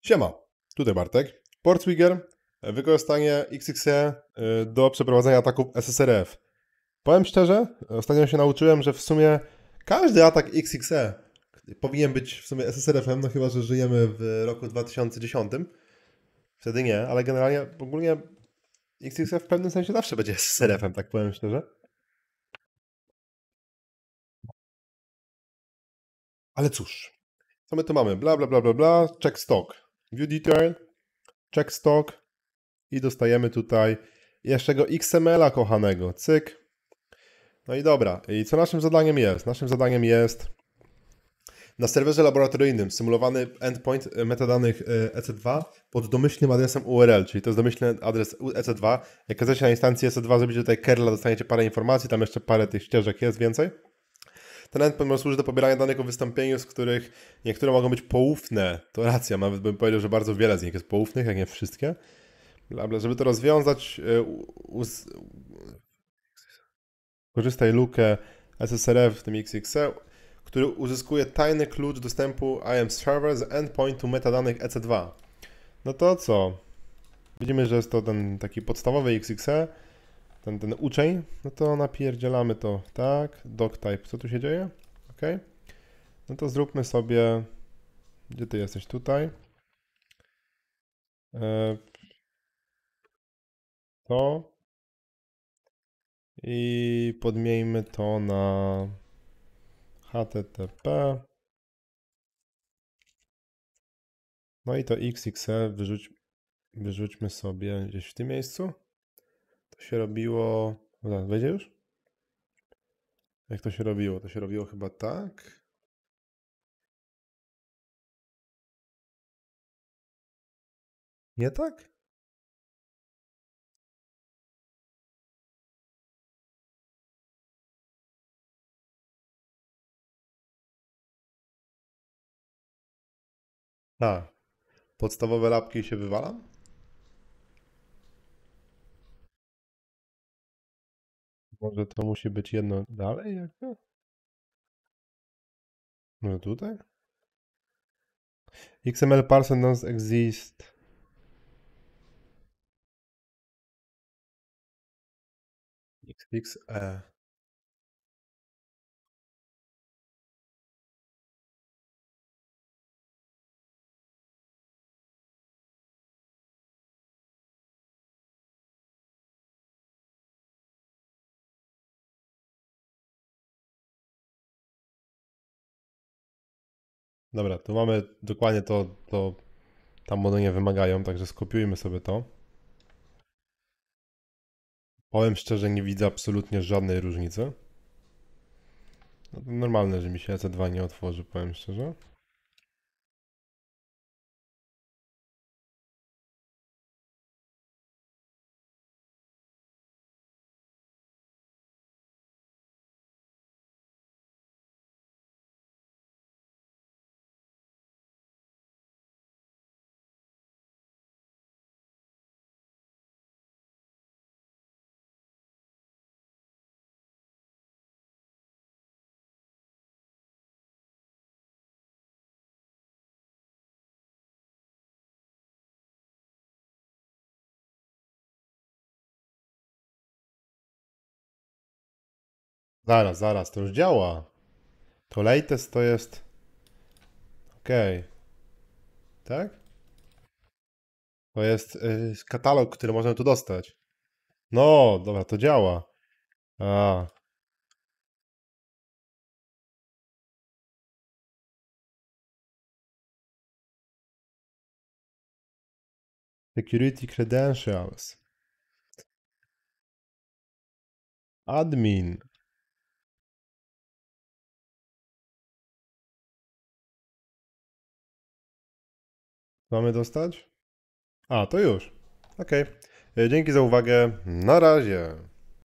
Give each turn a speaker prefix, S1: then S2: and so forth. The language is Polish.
S1: Siema, tutaj Bartek. Portswigger, wykorzystanie XXE do przeprowadzenia ataków SSRF. Powiem szczerze, ostatnio się nauczyłem, że w sumie każdy atak XXE powinien być w sumie SSRF-em, no chyba, że żyjemy w roku 2010. Wtedy nie, ale generalnie ogólnie XXE w pewnym sensie zawsze będzie SSRF-em, tak powiem szczerze. Ale cóż, co my tu mamy? Bla, bla, bla, bla, bla, check stock, view detail, check stock i dostajemy tutaj jeszcze go XML-a kochanego, cyk. No i dobra, i co naszym zadaniem jest? Naszym zadaniem jest na serwerze laboratoryjnym symulowany endpoint metadanych EC2 pod domyślnym adresem URL, czyli to jest domyślny adres EC2. Jak chcecie na instancji EC2 zrobić tutaj curla, dostaniecie parę informacji, tam jeszcze parę tych ścieżek jest więcej. Ten endpoint może służyć do pobierania danych o wystąpieniu, z których niektóre mogą być poufne. To racja, nawet bym powiedział, że bardzo wiele z nich jest poufnych, jak nie wszystkie. Żeby to rozwiązać, korzystaj lukę SSRF w tym XXE, który uzyskuje tajny klucz dostępu IAM Server z endpointu metadanych EC2. No to co? Widzimy, że jest to ten taki podstawowy XXE, ten uczeń. No to napierdzielamy to tak. Doctype, co tu się dzieje? OK. No to zróbmy sobie. Gdzie ty jesteś? Tutaj. To. I podmiejmy to na HTTP. No i to XXE wyrzućmy sobie gdzieś w tym miejscu. To się robiło... Wejdzie już? Jak to się robiło? To się robiło chyba tak. Nie tak? A. Podstawowe lapki się wywalam? Może to musi być jedno dalej jakby? Może tutaj? XML parser doesn't exist. XXE. Dobra, tu mamy dokładnie to tam modele wymagają, także skopiujmy sobie to. Powiem szczerze, nie widzę absolutnie żadnej różnicy. No to normalne, że mi się EC2 nie otworzy, powiem szczerze. Zaraz, to już działa. To latest to jest... OK. Tak? To jest katalog, który możemy tu dostać. No, dobra, to działa. A, Security Credentials. Admin. Mamy dostać? A, to już. OK. Dzięki za uwagę. Na razie.